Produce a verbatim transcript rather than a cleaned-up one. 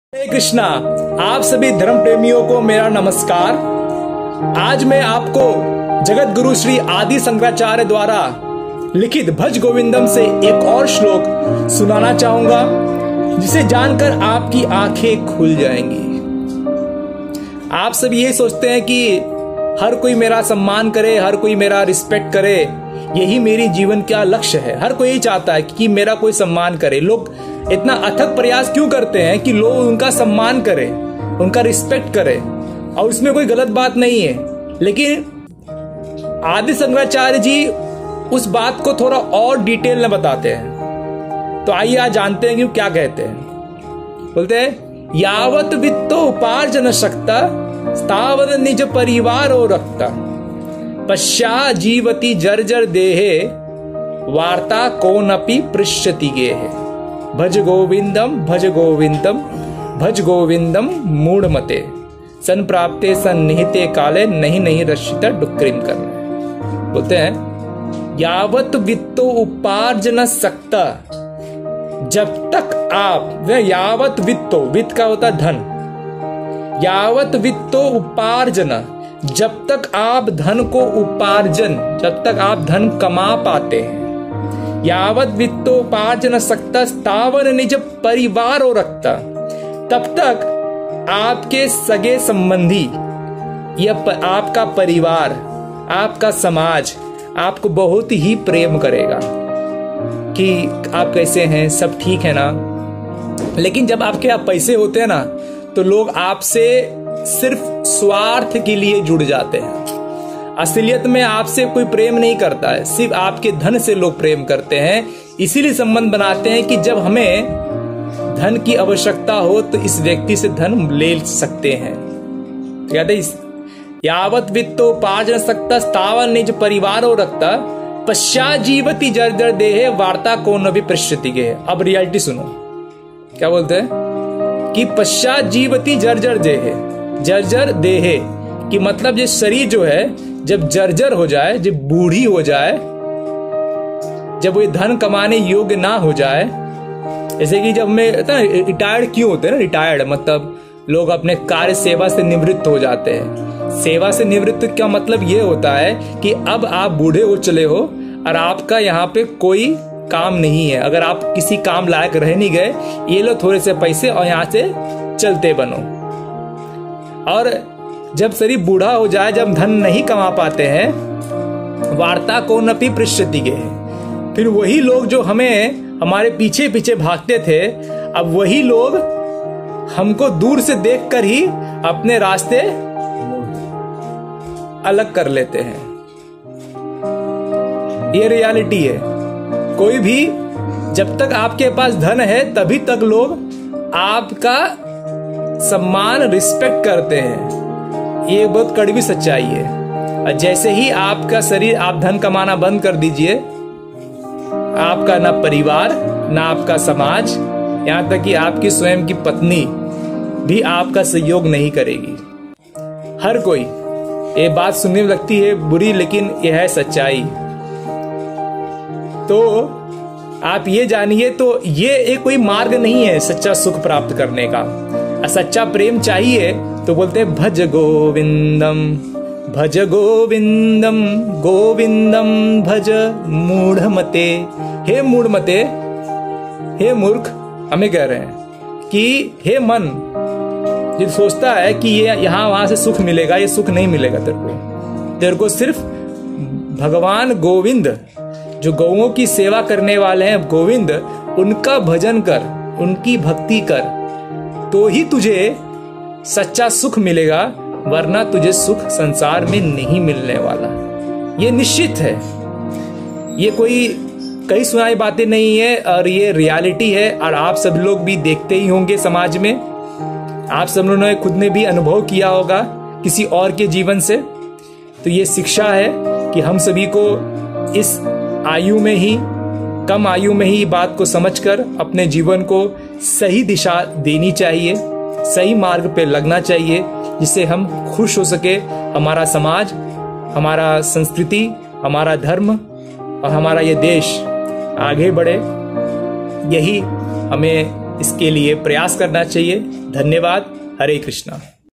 हरे कृष्णा। आप सभी धर्म प्रेमियों को मेरा नमस्कार। आज मैं आपको जगत गुरु श्री आदि शंकराचार्य द्वारा लिखित भज गोविंदम से एक और श्लोक सुनाना चाहूंगा, जिसे जानकर आपकी आंखें खुल जाएंगी। आप सब ये सोचते हैं कि हर कोई मेरा सम्मान करे, हर कोई मेरा रिस्पेक्ट करे, यही मेरी जीवन का लक्ष्य है। हर कोई यही चाहता है कि मेरा कोई सम्मान करे। लोग इतना अथक प्रयास क्यों करते हैं कि लोग उनका सम्मान करें, उनका रिस्पेक्ट करें, और उसमें कोई गलत बात नहीं है। लेकिन आदि शंकराचार्य जी उस बात को थोड़ा और डिटेल में बताते हैं। तो आइए आज जानते हैं कि वो क्या कहते हैं। बोलते हैं, यावत वित्तो उपार्जन शक्ता स्थावर निज परिवार और रक्ता पश्चा जीवती जर्जर देहे वार्ता कौनपि पृष्यति गेहे। भज गोविंदम भज गोविंदम भज गोविंदम मूढ़मते सन प्राप्ते सन्निहिते काले नहीं नहीं रक्षिता डुक्रिम करने। बोलते हैं, यावत वित्तो उपार्जन सकता, जब तक आप, यावत वित्तो, वित्त का होता धन, यावत वित्तो उपार्जन, जब तक आप धन को उपार्जन, जब तक आप धन कमा पाते हैं, यावत वित्तोपार्जन सकता स्थावर निज परिवार और रखता, तब तक आपके सगे संबंधी या आपका परिवार, आपका समाज आपको बहुत ही प्रेम करेगा कि आप कैसे हैं, सब ठीक है ना। लेकिन जब आपके यहाँ पैसे होते हैं ना, तो लोग आपसे सिर्फ स्वार्थ के लिए जुड़ जाते हैं। असलियत में आपसे कोई प्रेम नहीं करता है, सिर्फ आपके धन से लोग प्रेम करते हैं। इसीलिए संबंध बनाते हैं कि जब हमें धन की आवश्यकता हो तो इस व्यक्ति से धन ले सकते हैं। याद है, यावत वित्तोपार्जन सकता स्थावर निज परिवारो रखता पश्चा जीवती जर्जर देहे वार्ता कौन भी पृष्ठति के। अब रियलिटी सुनो, क्या बोलते हैं कि पश्चा जीवती जर्जर देहे, जर्जर देहे कि मतलब ये शरीर जो है जब जर्जर हो जाए, जब बूढ़ी हो जाए, जब वो धन कमाने योग्य ना हो जाए, जैसे कि जब मैं रिटायर्ड क्यों होते हैं ना, रिटायर्ड मतलब लोग अपने कार्य सेवा से निवृत्त हो जाते हैं। सेवा से निवृत्त का मतलब ये होता है कि अब आप बूढ़े हो चले हो और आपका यहाँ पे कोई काम नहीं है। अगर आप किसी काम लायक रह नहीं गए, ये लो थोड़े से पैसे और यहाँ से चलते बनो। और जब शरीर बूढ़ा हो जाए, जब धन नहीं कमा पाते हैं, वार्ता को नपी पृष्ठति के, फिर वही लोग जो हमें हमारे पीछे पीछे भागते थे, अब वही लोग हमको दूर से देखकर ही अपने रास्ते अलग कर लेते हैं। ये रियलिटी है। कोई भी, जब तक आपके पास धन है तभी तक लोग आपका सम्मान रिस्पेक्ट करते हैं। ये बहुत कड़वी सच्चाई है। और जैसे ही आपका शरीर, आप धन कमाना बंद कर दीजिए, आपका ना परिवार, ना आपका समाज, यहाँ तक कि आपकी स्वयं की पत्नी भी आपका सहयोग नहीं करेगी। हर कोई, ये बात सुनने में लगती है बुरी, लेकिन यह है सच्चाई। तो आप ये जानिए, तो ये एक कोई मार्ग नहीं है सच्चा सुख प्राप्त करने का। सच्चा प्रेम चाहिए तो बोलते हैं भज गोविंदम भज गोविंदम गोविंदम भज मूढ़मते। हे मूढ़मते, हे मूर्ख, हमें कह रहे हैं कि हे मन, जो सोचता है कि ये यहां वहां से सुख मिलेगा, ये सुख नहीं मिलेगा तेरे को। तेरे को सिर्फ भगवान गोविंद, जो गौओं की सेवा करने वाले हैं गोविंद, उनका भजन कर, उनकी भक्ति कर, तो ही तुझे सच्चा सुख मिलेगा, वरना तुझे सुख संसार में नहीं मिलने वाला। ये निश्चित है। ये कोई कई सुनाई बातें नहीं है, और ये रियलिटी है। और आप सब लोग भी देखते ही होंगे समाज में, आप सब लोगों ने खुद ने भी अनुभव किया होगा किसी और के जीवन से। तो ये शिक्षा है कि हम सभी को इस आयु में ही, कम आयु में ही बात को समझकर अपने जीवन को सही दिशा देनी चाहिए, सही मार्ग पे लगना चाहिए, जिससे हम खुश हो सके, हमारा समाज, हमारा संस्कृति, हमारा धर्म और हमारा ये देश आगे बढ़े। यही हमें इसके लिए प्रयास करना चाहिए। धन्यवाद। हरे कृष्णा।